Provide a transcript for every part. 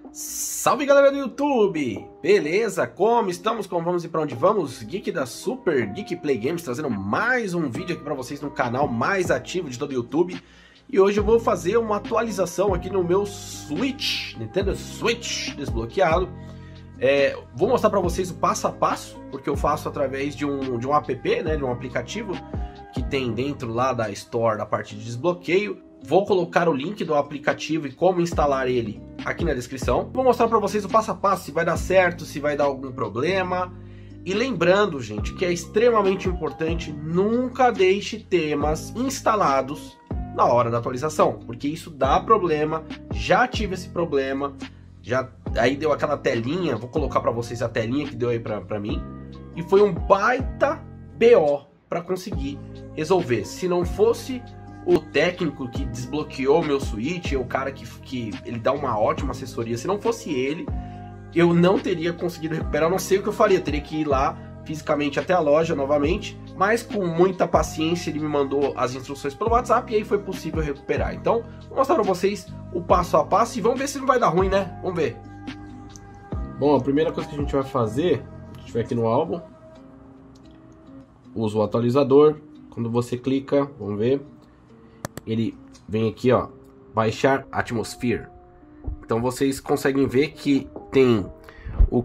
Salve galera do YouTube! Beleza? Como estamos? Como vamos e para onde vamos? Geek da Super Geek Play Games trazendo mais um vídeo aqui para vocês no canal mais ativo de todo o YouTube. E hoje eu vou fazer uma atualização aqui no meu Switch, Nintendo Switch desbloqueado. Vou mostrar para vocês o passo a passo, porque eu faço através de um app, né, de um aplicativo que tem dentro lá da Store da parte de desbloqueio. Vou colocar o link do aplicativo e como instalar ele aqui na descrição. Vou mostrar para vocês o passo a passo, se vai dar certo, se vai dar algum problema. E lembrando, gente, que é extremamente importante, nunca deixe temas instalados na hora da atualização, porque isso dá problema. Já tive esse problema, aí deu aquela telinha, vou colocar para vocês a telinha que deu aí para mim, e foi um baita BO para conseguir resolver. Se não fosse o técnico que desbloqueou meu Switch, o cara que ele dá uma ótima assessoria, se não fosse ele, eu não teria conseguido recuperar. Não sei o que eu faria, teria que ir lá fisicamente até a loja novamente, mas com muita paciência ele me mandou as instruções pelo WhatsApp e aí foi possível recuperar. Então, vou mostrar para vocês o passo a passo e vamos ver se não vai dar ruim, né? Vamos ver. Bom, a primeira coisa que a gente vai fazer, a gente vai aqui no álbum, usa o atualizador. Quando você clica, vamos ver, ele vem aqui, ó, baixar Atmosphere. Então vocês conseguem ver que tem o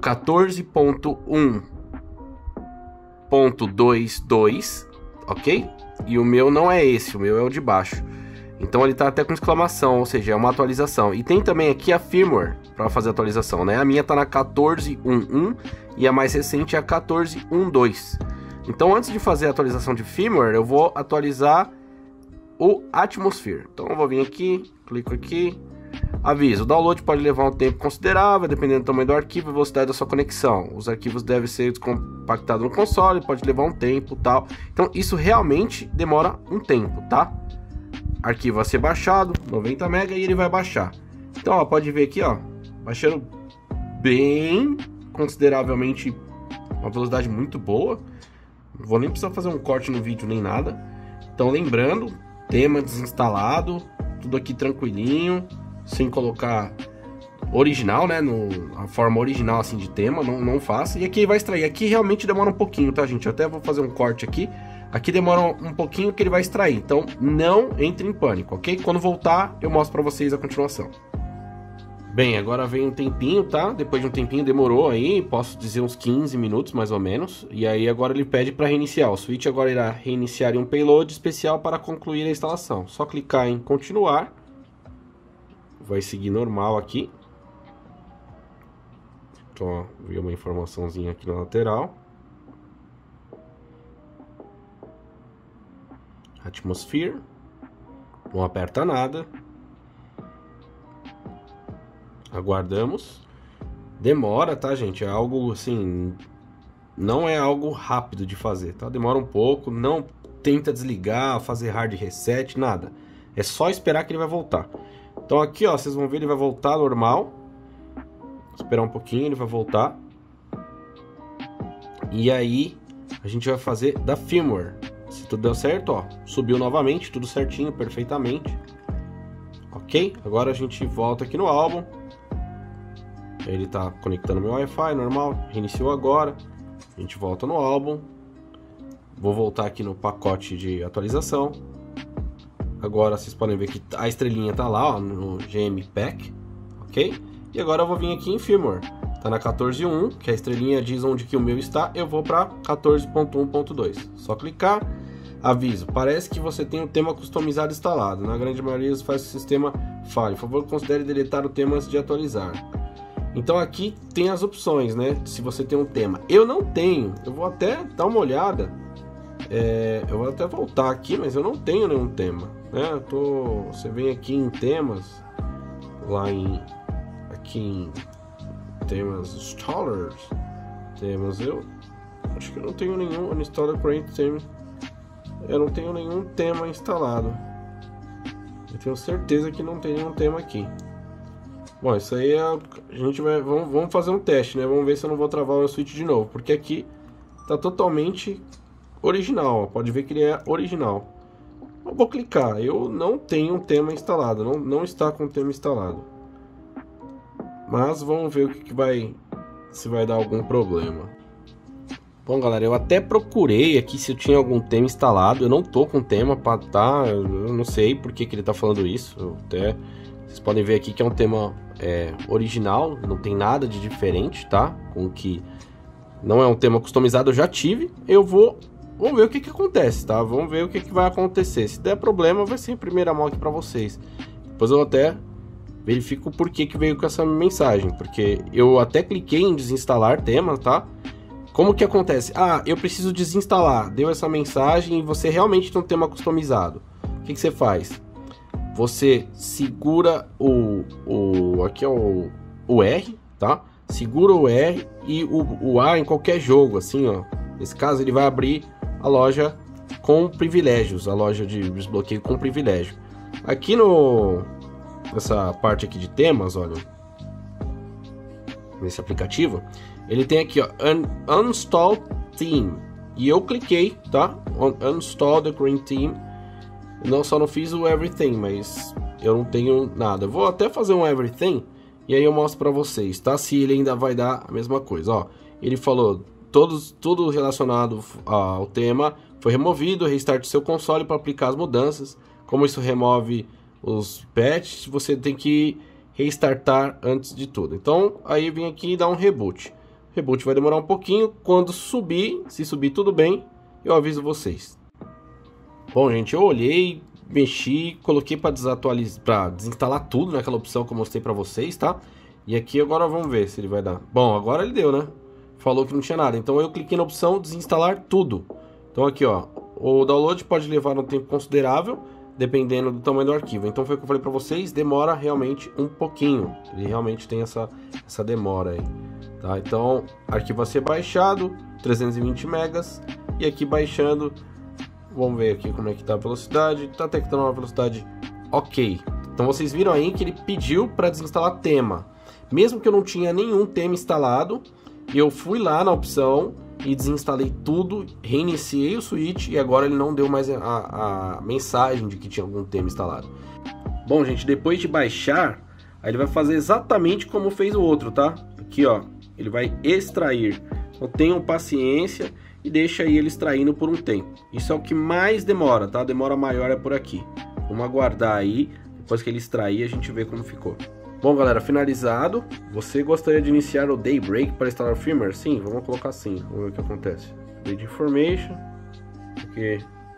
14.1.22, ok? E o meu não é esse, o meu é o de baixo. Então ele tá até com exclamação, ou seja, é uma atualização. E tem também aqui a firmware para fazer a atualização, né? A minha tá na 14.1.1 e a mais recente é a 14.1.2. Então antes de fazer a atualização de firmware, eu vou atualizar o Atmosphere. Então eu vou vir aqui, clico aqui, aviso, o download pode levar um tempo considerável, dependendo do tamanho do arquivo e velocidade da sua conexão. Os arquivos devem ser descompactados no console, pode levar um tempo, tal. Então isso realmente demora um tempo, tá? Arquivo a ser baixado, 90 MB, e ele vai baixar. Então, ó, pode ver aqui, ó, baixando bem consideravelmente, uma velocidade muito boa. Não vou nem precisar fazer um corte no vídeo nem nada. Então, lembrando, tema desinstalado, tudo aqui tranquilinho, sem colocar original, né, a forma original assim de tema, não faça. E aqui vai extrair, aqui realmente demora um pouquinho, tá, gente? Eu até vou fazer um corte aqui. Aqui demora um pouquinho que ele vai extrair, então não entre em pânico, ok? Quando voltar, eu mostro pra vocês a continuação. Bem, agora vem um tempinho, tá? Depois de um tempinho, demorou aí, posso dizer uns 15 minutos mais ou menos. E aí agora ele pede para reiniciar. O Switch agora irá reiniciar em um payload especial para concluir a instalação. Só clicar em continuar. Vai seguir normal aqui. Então, ó, vi uma informaçãozinha aqui na lateral. Atmosphere. Não aperta nada. Aguardamos. Demora, tá, gente? É algo assim, não é algo rápido de fazer, tá? Demora um pouco, não tenta desligar, fazer hard reset, nada. É só esperar que ele vai voltar. Então aqui, ó, vocês vão ver, ele vai voltar normal. Esperar um pouquinho, ele vai voltar. E aí, a gente vai fazer da firmware. Se tudo deu certo, ó, subiu novamente, tudo certinho, perfeitamente. Ok? Agora a gente volta aqui no álbum. Ele tá conectando meu Wi-Fi, normal. Reiniciou agora. A gente volta no álbum. Vou voltar aqui no pacote de atualização. Agora vocês podem ver que a estrelinha tá lá, ó, no GM Pack. Ok? E agora eu vou vir aqui em firmware. Tá na 14.1, que a estrelinha diz onde que o meu está. Eu vou para 14.1.2. Só clicar. Aviso, parece que você tem um tema customizado instalado. Na grande maioria isso faz o sistema falhe. Por favor, considere deletar o tema antes de atualizar. Então aqui tem as opções, né? Se você tem um tema. Eu não tenho. Eu vou até dar uma olhada. Eu vou até voltar aqui, mas eu não tenho nenhum tema, né? Você vem aqui em temas, aqui em temas installers, temas. Eu acho que eu não tenho nenhum installer create theme. Eu não tenho nenhum tema instalado. Eu tenho certeza que não tem nenhum tema aqui. Bom, isso aí a gente vai... Vamos fazer um teste, né? Vamos ver se eu não vou travar o meu Switch de novo. Porque aqui tá totalmente original. Pode ver que ele é original. Eu vou clicar. Eu não tenho um tema instalado. Não está com o tema instalado. Mas vamos ver o que vai, se vai dar algum problema. Bom, galera, eu até procurei aqui se eu tinha algum tema instalado. Eu não tô com tema para tá, eu não sei por que ele tá falando isso. Vocês podem ver aqui que é um tema original, não tem nada de diferente, tá? Com que não é um tema customizado, eu já tive. Vamos ver o que acontece, tá? Vamos ver o que vai acontecer. Se der problema, vai ser em primeira mão aqui para vocês. Depois eu até verifico por que veio com essa mensagem, porque eu até cliquei em desinstalar tema, tá? Como que acontece? Ah, eu preciso desinstalar. Deu essa mensagem e você realmente tem um tema customizado. O que você faz? Você segura aqui é o R, tá? Segura o R e o A em qualquer jogo, assim, ó. Nesse caso, ele vai abrir a loja com privilégios, a loja de desbloqueio com privilégio. Aqui nessa parte aqui de temas, olha, nesse aplicativo, ele tem aqui, ó, Uninstall Theme. E eu cliquei, tá? Uninstall the Green Theme. Só não fiz o Everything, mas eu não tenho nada. Eu vou até fazer um Everything e aí eu mostro pra vocês, tá? Se ele ainda vai dar a mesma coisa, ó. Ele falou, tudo relacionado ao tema foi removido, restarte seu console para aplicar as mudanças. Como isso remove os patches, você tem que restartar antes de tudo. Então, aí vem aqui e dá um reboot. O reboot vai demorar um pouquinho. Quando subir, se subir tudo bem, eu aviso vocês. Bom, gente, eu olhei, mexi, coloquei para desinstalar tudo naquela opção que eu mostrei para vocês, tá? E aqui agora vamos ver se ele vai dar. Bom, agora ele deu, né? Falou que não tinha nada. Então eu cliquei na opção desinstalar tudo. Então aqui, ó, o download pode levar um tempo considerável, dependendo do tamanho do arquivo. Então foi o que eu falei para vocês, demora realmente um pouquinho. Ele realmente tem essa demora aí, tá? Então, arquivo a ser baixado, 320 megas, e aqui baixando, vamos ver aqui como é que tá a velocidade. Tá até que tá numa velocidade ok. Então vocês viram aí que ele pediu para desinstalar tema. Mesmo que eu não tinha nenhum tema instalado, eu fui lá na opção e desinstalei tudo, reiniciei o switch e agora ele não deu mais a mensagem de que tinha algum tema instalado. Bom, gente, depois de baixar, aí ele vai fazer exatamente como fez o outro, tá? Aqui, ó, ele vai extrair. Então tenham paciência e deixa aí ele extraindo por um tempo. Isso é o que mais demora, tá? A demora maior é por aqui. Vamos aguardar aí, depois que ele extrair a gente vê como ficou. Bom, galera, finalizado. Você gostaria de iniciar o Daybreak para instalar o firmware? Sim, vamos colocar sim. Vamos ver o que acontece. Update Information. Porque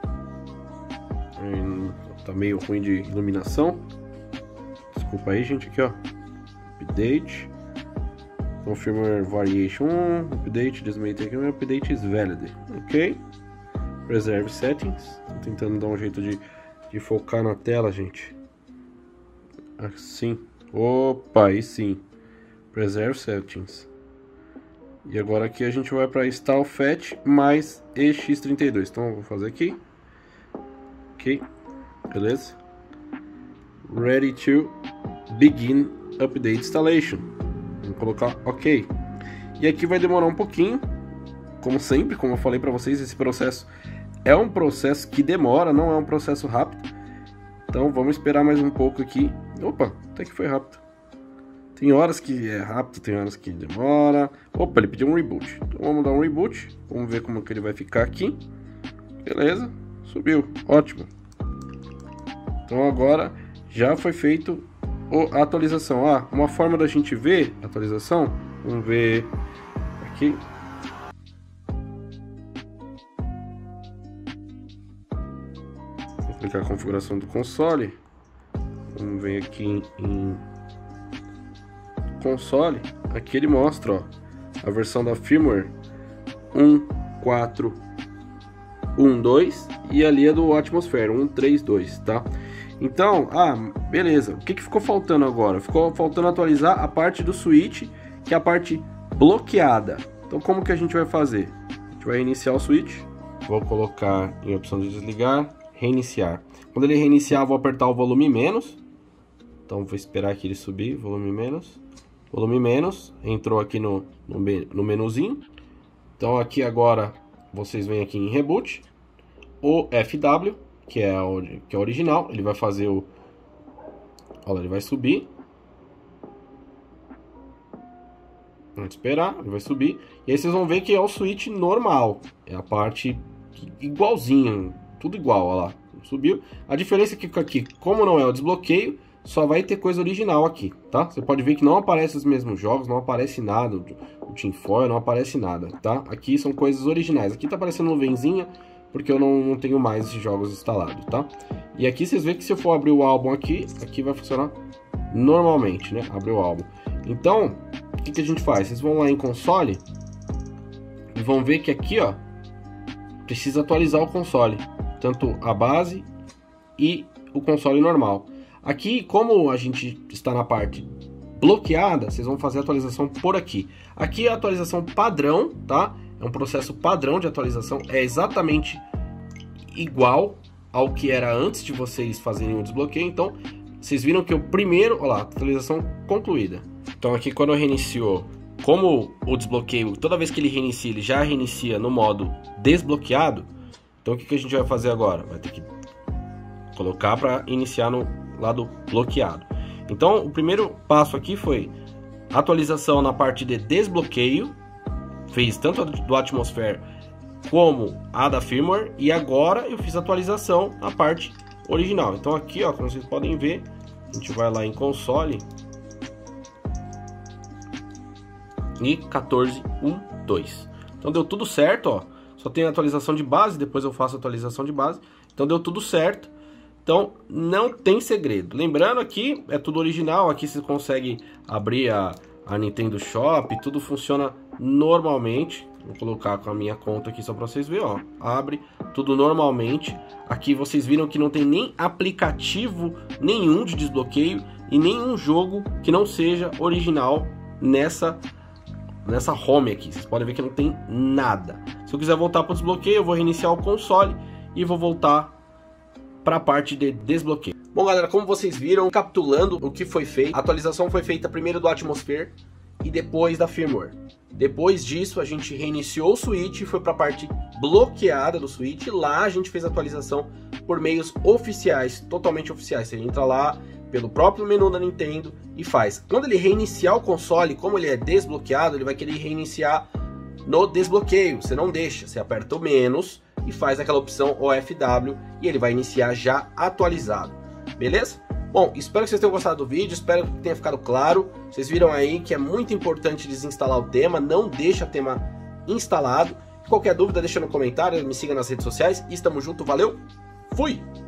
tá meio ruim de iluminação. Desculpa aí, gente. Aqui, ó. Update. Então, firmware variation 1. Update. This may take an update is valid. Ok. Preserve settings. Tô tentando dar um jeito de focar na tela, gente. Assim. Opa, aí sim. Preserve settings. E agora aqui a gente vai para install fetch mais ex32. Então eu vou fazer aqui. Ok. Beleza. Ready to begin update installation. Vamos colocar ok. E aqui vai demorar um pouquinho. Como sempre, como eu falei para vocês, esse processo é um processo que demora, não é um processo rápido. Então vamos esperar mais um pouco aqui. Opa, até que foi rápido. Tem horas que é rápido, tem horas que demora. Opa, ele pediu um reboot. Então vamos dar um reboot. Vamos ver como que ele vai ficar aqui. Beleza, subiu, ótimo. Então agora já foi feito a atualização. Uma forma da gente ver a atualização. Vamos ver aqui. Vou clicar a configuração do console. Vamos ver aqui em console. Aqui ele mostra, ó, a versão da firmware 1.4.1.2 e ali é do Atmosphere 1.3.2, tá? Então, beleza. O que ficou faltando agora? Ficou faltando atualizar a parte do switch, que é a parte bloqueada. Então, como que a gente vai fazer? A gente vai reiniciar o switch. Vou colocar em opção de desligar, reiniciar. Quando ele reiniciar, vou apertar o volume menos. Então vou esperar que ele subir, volume menos. Volume menos, entrou aqui no menuzinho. Então aqui agora vocês vêm aqui em reboot. O FW, que é original, ele vai fazer olha, ele vai subir. Vamos esperar, ele vai subir. E aí vocês vão ver que é o switch normal. É a parte igualzinho, tudo igual, olha lá. Subiu. A diferença é que aqui, como não é o desbloqueio, só vai ter coisa original aqui, tá? Você pode ver que não aparece os mesmos jogos, não aparece nada, o tinfoil não aparece nada, tá? Aqui são coisas originais. Aqui tá aparecendo nuvenzinha, porque eu não tenho mais esses jogos instalados, tá? E aqui vocês veem que se eu for abrir o álbum aqui vai funcionar normalmente, né? Abrir o álbum. Então, o que a gente faz? Vocês vão lá em console e vão ver que aqui, ó, precisa atualizar o console, tanto a base e o console normal. Aqui, como a gente está na parte bloqueada, vocês vão fazer a atualização por aqui. Aqui é a atualização padrão, tá? É um processo padrão de atualização, é exatamente igual ao que era antes de vocês fazerem o desbloqueio. Então, vocês viram que o primeiro, olha lá, atualização concluída. Então aqui quando eu reinicio, como o desbloqueio, toda vez que ele reinicia, ele já reinicia no modo desbloqueado. Então o que a gente vai fazer agora? Vai ter que colocar para iniciar no lado bloqueado. Então o primeiro passo aqui foi atualização na parte de desbloqueio. Fez tanto a do Atmosphere como a da firmware. E agora eu fiz a atualização na parte original. Então aqui, ó, como vocês podem ver, a gente vai lá em console e 14.1.2. Então deu tudo certo, ó. Só tem a atualização de base, depois eu faço a atualização de base. Então deu tudo certo. Então não tem segredo. Lembrando aqui, é tudo original. Aqui você consegue abrir a Nintendo Shop, tudo funciona normalmente. Vou colocar com a minha conta aqui só para vocês verem, ó. Abre tudo normalmente. Aqui vocês viram que não tem nem aplicativo nenhum de desbloqueio e nenhum jogo que não seja original nessa home aqui. Vocês podem ver que não tem nada. Se eu quiser voltar para o desbloqueio, eu vou reiniciar o console e vou voltar para a parte de desbloqueio. Bom, galera, como vocês viram, capitulando o que foi feito, a atualização foi feita primeiro do Atmosphere e depois da firmware. Depois disso, a gente reiniciou o Switch e foi para a parte bloqueada do Switch. Lá a gente fez a atualização por meios oficiais, totalmente oficiais. Você entra lá pelo próprio menu da Nintendo e faz. Quando ele reiniciar o console, como ele é desbloqueado, ele vai querer reiniciar no desbloqueio. Você não deixa, você aperta o menos e faz aquela opção OFW e ele vai iniciar já atualizado. Beleza? Bom, espero que vocês tenham gostado do vídeo, espero que tenha ficado claro. Vocês viram aí que é muito importante desinstalar o tema, não deixa o tema instalado. Qualquer dúvida deixa no comentário, me siga nas redes sociais e estamos junto, valeu, fui!